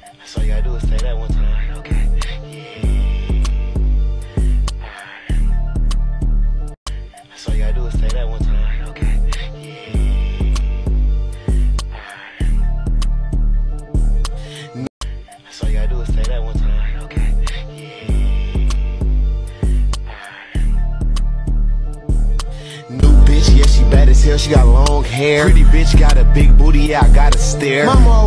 That's all you gotta do is say that one time. Okay. Yeah. That's all you gotta do is say that one time. Okay. Yeah. That's all you gotta do is say that one time. Okay. New bitch, yeah, she bad as hell. She got long hair. Pretty bitch got a big booty, yeah, I gotta stare. Mama